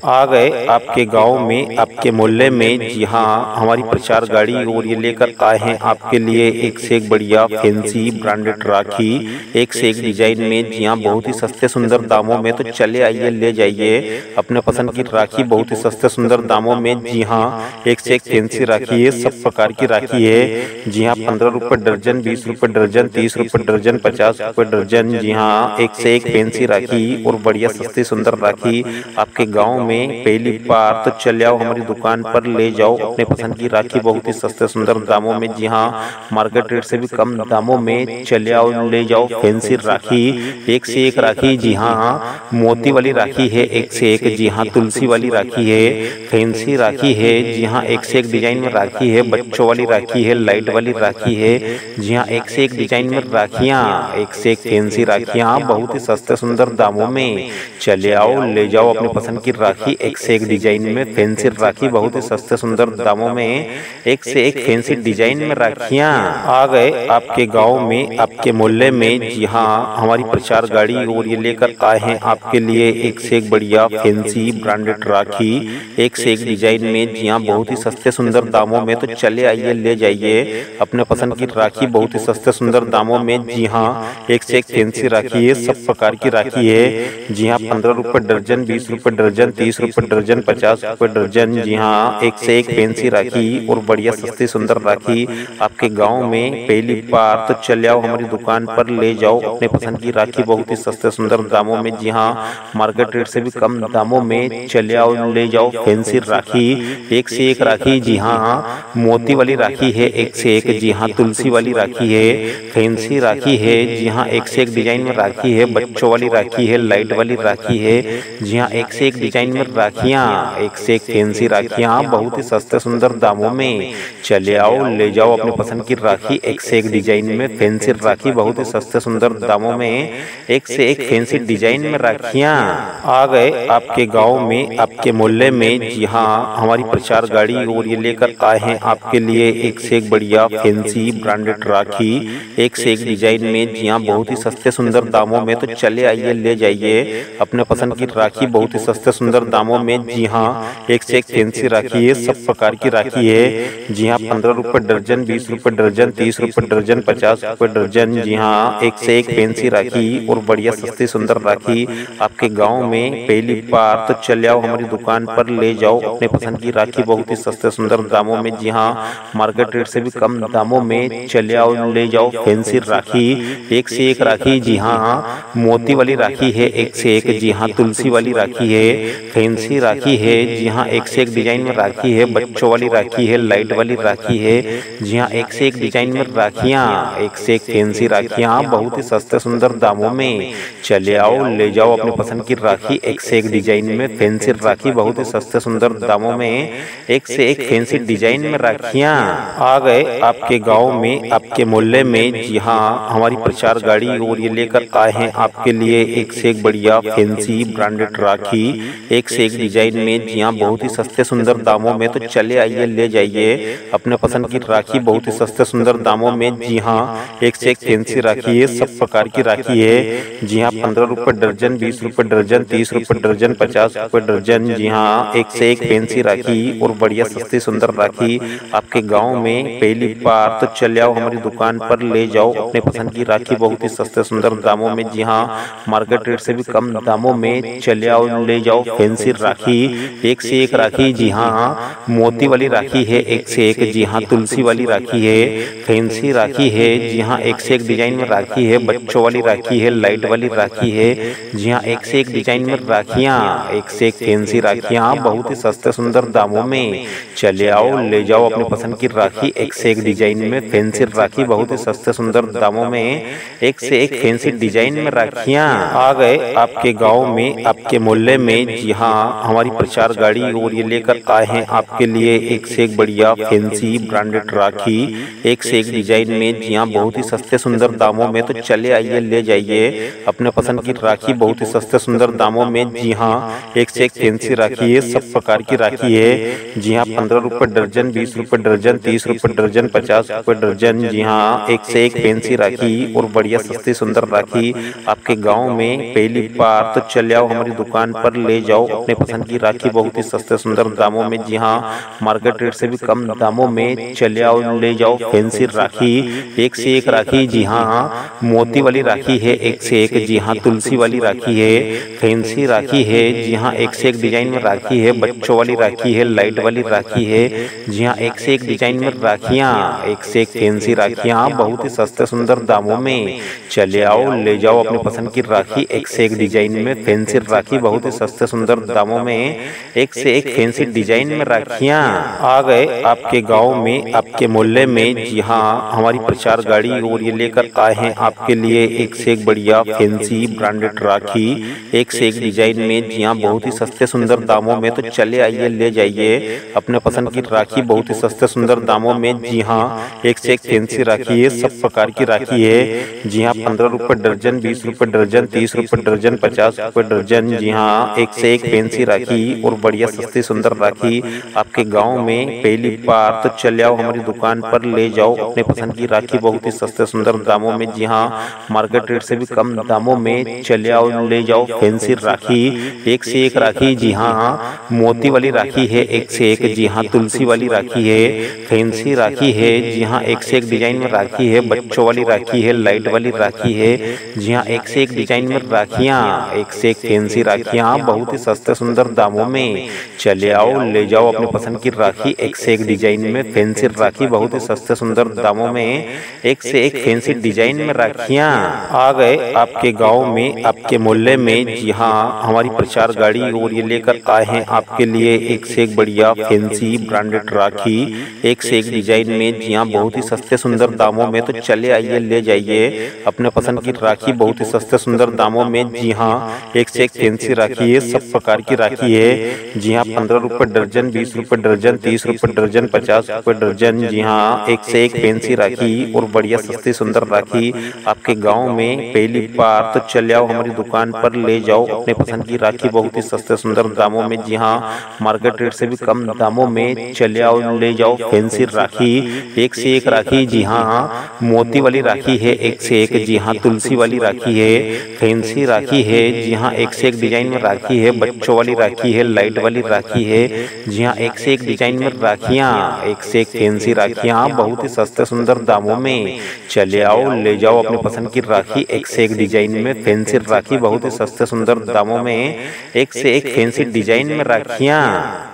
आ गए आपके गांव में, आपके मोहल्ले में। जी हाँ, हमारी प्रचार गाड़ी और ये लेकर आए हैं आपके लिए एक से एक बढ़िया फैंसी ब्रांडेड राखी, एक से एक डिजाइन में। जी हाँ, बहुत ही सस्ते सुंदर दामों में। तो चले आइए, ले जाइए अपने पसंद की राखी बहुत ही सस्ते सुंदर दामों में। जी हाँ, एक से एक फैंसी राखी है, सब प्रकार की राखी है। जी हाँ, 15 रुपए दर्जन, 20 रुपए दर्जन, 30 रुपए दर्जन, 50 रुपए दर्जन। जी हाँ, एक से एक फैंसी राखी और बढ़िया सस्ती सुंदर राखी आपके गांव में पहली बार। तो चले आओ हमारी दुकान पर, ले जाओ अपने पसंद की राखी बहुत ही सस्ते सुंदर दामों में। जी हाँ, मार्केट रेट से भी कम दामों में। चले आओ, ले जाओ फैंसी राखी, एक से एक राखी। जी हाँ, मोती वाली राखी है एक से एक। जी हाँ, तुलसी वाली राखी है, फैंसी राखी है। जी हाँ, एक से एक डिजाइन में राखी है, बच्चों वाली राखी है, लाइट वाली राखी है। जी हाँ, एक से एक डिजाइन में राखियाँ, एक से एक फैंसी राखियाँ बहुत ही सस्ते सुंदर दामों में। चले आओ, ले जाओ अपने पसंद की राखी, एक से एक डिजाइन में फैंसी राखी बहुत ही सस्ते सुंदर दामों में। एक से एक फैंसी डिजाइन में राखियाँ आ गए आपके गांव में, आपके मोहल्ले में। जी हाँ, हमारी प्रचार गाड़ी और ये लेकर आए हैं आपके लिए एक से एक बढ़िया फैंसी ब्रांडेड राखी, एक से एक डिजाइन में। जी हाँ, बहुत ही सस्ते सुंदर दामों में। तो चले आइए, ले जाइए अपने पसंद की राखी बहुत ही सस्ते सुंदर दामों में। जी हाँ, एक से एक फैंसी राखी है, सब प्रकार की राखी है। जी हाँ, 15 रुपए दर्जन, 20 रुपए दर्जन, 30 रुपए दर्जन, 50 रुपए दर्जन। जी हाँ, एक से एक फैंसी राखी और बढ़िया सस्ती सुंदर राखी आपके गांव में पहली बार। तो चले आओ हमारी दुकान पर, ले जाओ अपने पसंद की राखी बहुत ही सस्ते सुंदर दामों में। जी हाँ, मार्केट रेट से भी कम दामों में। चले आओ, ले जाओ फैंसी राखी, एक से एक राखी। जी हाँ, मोती वाली राखी है एक से एक। जी हाँ, तुलसी वाली राखी है, फैंसी राखी है। जी हाँ, एक से एक डिजाइन में राखी है, बच्चों वाली राखी है, लाइट वाली राखी है। जी हाँ, एक से एक डिजाइन में राखियाँ, एक से एक फैंसी राखियाँ बहुत ही सस्ते सुंदर दामों में। चले आओ, ले जाओ अपने पसंद की राखी, एक से एक डिजाइन में फैंसी राखी बहुत ही सस्ते सुंदर दामों में। एक से एक फैंसी डिजाइन में राखियाँ आ गए आपके गांव में, आपके मोहल्ले में। जी हाँ, हमारी प्रचार गाड़ी और ये लेकर आए हैं आपके लिए एक से एक बढ़िया फैंसी ब्रांडेड राखी, एक से एक डिजाइन में। जी हाँ, बहुत ही सस्ते सुंदर दामों में। तो चले आइए, ले जाइए अपने पसंद की राखी बहुत ही सस्ते सुंदर दामों में। जी हाँ, एक से एक फैंसी राखी है, सब प्रकार की राखी है। जी हाँ, 15 रुपए दर्जन, 20 रुपए दर्जन, 30 रुपए दर्जन, 50 रुपए दर्जन। जी हाँ, एक से एक फैंसी राखी और बढ़िया सस्ती सुंदर राखी आपके गांव में पहली बार। तो चले आओ हमारी दुकान पर, ले जाओ अपने पसंद की राखी बहुत ही सस्ते सुंदर दामों में। जी हाँ, मार्केट रेट से भी कम दामों में। चले आओ, ले जाओ फैंसी राखी, एक से एक राखी। जी हाँ, मोती वाली राखी है एक से एक। जी हाँ, तुलसी वाली राखी है, फैंसी राखी है। जी हाँ, एक से एक डिजाइन में राखी है, बच्चों वाली राखी है, लाइट वाली राखी है। जी हाँ, एक से एक डिजाइन में राखियाँ, एक से एक फैंसी राखियाँ बहुत ही सस्ते सुंदर दामों में। चले आओ, ले जाओ अपने पसंद की राखी, एक से एक डिजाइन में फैंसी राखी बहुत ही सस्ते सुंदर दामों में। एक से एक फैंसी डिजाइन में राखियाँ आ गए आपके गांव में, आपके मोहल्ले में। जी हाँ, हमारी प्रचार गाड़ी और ये लेकर आए हैं आपके लिए एक से एक बढ़िया फैंसी ब्रांडेड राखी, एक से एक डिजाइन में। जी हाँ, बहुत ही सस्ते सुंदर दामों में। तो चले आइए, ले जाइए अपने पसंद की राखी बहुत ही सस्ते सुंदर दामों में। जी हाँ, एक से एक फैंसी राखी है, सब प्रकार की राखी है। जी हाँ, 15 रुपए दर्जन, 20 रुपए दर्जन, 30 रुपए दर्जन, 50 रुपए दर्जन। जी हाँ, एक से एक फैंसी राखी और बढ़िया सस्ती सुंदर राखी आपके गांव में पहली बार। तो चले आओ हमारी दुकान पर, ले जाओ अपने पसंद की राखी बहुत ही सस्ते सुंदर दामों में। जी हाँ, मार्केट रेट से भी कम दामों में। चले आओ, ले जाओ फैंसी राखी, एक से एक राखी। जी हाँ, मोती वाली राखी है एक से एक। जी हाँ, तुलसी वाली राखी है, फैंसी राखी है। जी हाँ, एक से एक डिजाइन में राखी है, बच्चों वाली राखी है, लाइट वाली राखी है। जी हाँ, एक से एक डिजाइन में राखियाँ, एक से एक फैंसी राखियाँ बहुत ही सस्ते सुंदर दामों में। चले आओ, ले जाओ अपने पसंद की राखी, एक से एक डिजाइन में फैंसी राखी बहुत ही सस्ते सुंदर दामों में। एक से एक फैंसी डिजाइन में राखियाँ आ गए आपके गांव में, आपके मोहल्ले में। जी हाँ, हमारी प्रचार गाड़ी और ये लेकर आए हैं आपके लिए एक से एक बढ़िया फैंसी ब्रांडेड राखी, एक से एक डिजाइन में। जी हाँ, बहुत ही सस्ते सुंदर दामों में। तो चले आइए, ले जाइए अपने पसंद की राखी बहुत ही सस्ते सुंदर दामों में। जी हाँ, एक से एक फैंसी राखी है, सब प्रकार की राखी है। जी हाँ, 15 रुपए दर्जन, 20 रुपए दर्जन, 30 रुपए दर्जन, 50 रुपए दर्जन। जी हाँ, एक से एक फैंसी राखी और बढ़िया सस्ती सुंदर राखी आपके गांव में पहली बार। तो चले आओ हमारी दुकान पर, ले जाओ अपने पसंद की राखी बहुत ही सस्ते सुंदर दामों में। जी हाँ, मार्केट रेट से भी कम दामों में। चले आओ, ले जाओ फैंसी राखी, एक से एक राखी। जी हाँ, मोती वाली राखी है एक से एक। जी हाँ, तुलसी वाली राखी है, फैंसी राखी है। जी हाँ, एक से एक डिजाइन में राखी है। बच्चों वाली राखी है, लाइट वाली राखी है। जी हाँ, एक से एक डिजाइन में राखियाँ, एक से एक फैंसी राखियाँ बहुत ही सस्ते सुंदर दामों में। चले आओ, ले जाओ अपनी पसंद की राखी, एक से एक डिजाइन में। फैंसी राखी बहुत ही सस्ते सुंदर दामों में, एक से एक फैंसी डिजाइन में राखियाँ आ गए आपके गांव में, आपके मोहल्ले में। जी हाँ, हमारी प्रचार गाड़ी और ये लेकर आए हैं आपके लिए एक से एक बढ़िया फैंसी ब्रांडेड राखी, एक से एक डिजाइन में। जी हाँ, बहुत ही सस्ते सुंदर दामों में। तो चले आइए, ले जाइए अपने पसंद की राखी बहुत ही सस्ते सुंदर दामों में। जी हाँ, एक से एक फैंसी राखी है, सब प्रकार की राखी है। जी हाँ, 15 रुपए दर्जन, 20 रुपए दर्जन, 30 रुपए दर्जन, 50 रुपए दर्जन। जी हाँ, एक से एक फैंसी राखी और बढ़िया सस्ती सुंदर राखी आपके गांव में पहली बार। तो चले आओ हमारी दुकान पर, ले जाओ अपने पसंद की राखी बहुत ही सस्ते सुंदर दामों में। जी हाँ, मार्केट रेट से भी कम दामों में। चले आओ, ले जाओ फैंसी राखी, एक से एक राखी। जी हाँ, मोती वाली राखी है एक से एक। जी हाँ, तुलसी वाली राखी है, फैंसी राखी है। जी हाँ, एक से एक डिजाइन में राखी है। बच्चों वाली राखी है, लाइट वाली राखी है। जी हाँ, एक से एक डिजाइन में राखियाँ, एक से एक फैंसी राखियाँ बहुत ही सस्ते सुंदर दामों में। चले आओ, ले जाओ अपनी पसंद की राखी, एक से एक डिजाइन में। फैंसी राखी बहुत ही सस्ते सुंदर दामों में, एक से एक फैंसी डिजाइन में राखियाँ आ गए आपके गांव में, आपके मोहल्ले में। जी हाँ, हमारी प्रचार गाड़ी और ये लेकर आए हैं आपके लिए एक से एक बढ़िया फैंसी ब्रांडेड राखी, एक से एक डिजाइन में। जी हाँ, बहुत ही सस्ते सुंदर दामों में। तो चले आइए, ले जाइए अपने पसंद की राखी बहुत ही सस्ते सुंदर दामों में। जी हाँ, एक से एक फैंसी राखी है, सब प्रकार की राखी है। जी हाँ, 15 रुपए दर्जन, 20 रुपए दर्जन, 30 रुपए दर्जन, 50 रुपए दर्जन। जी हाँ, एक से एक फैंसी राखी और बढ़िया सस्ती सुंदर राखी आपके गांव में पहली बार। तो चले आओ हमारी दुकान पर, ले जाओ अपने पसंद की राखी बहुत ही सस्ते सुंदर दामों में। जी हाँ, मार्केट रेट से भी कम दामों में। चले आओ, ले जाओ फैंसी राखी, एक से एक राखी। जी हाँ, मोती वाली राखी है एक से एक। जी हाँ, तुलसी वाली राखी है, फैंसी राखी है। जी हाँ, एक से एक डिजाइन में राखी है। बच्चों वाली राखी है, लाइट वाली राखी है। जी हाँ, एक से एक डिजाइन में राखियाँ, एक से एक फैंसी राखियाँ बहुत ही सस्ते सुंदर दामों में। चले आओ, ले जाओ अपनी पसंद की राखी, एक से एक डिजाइन में। फैंसी राखी बहुत ही सस्ते सुंदर दामों में, एक से एक फैंसी डिजाइन में राखियाँ।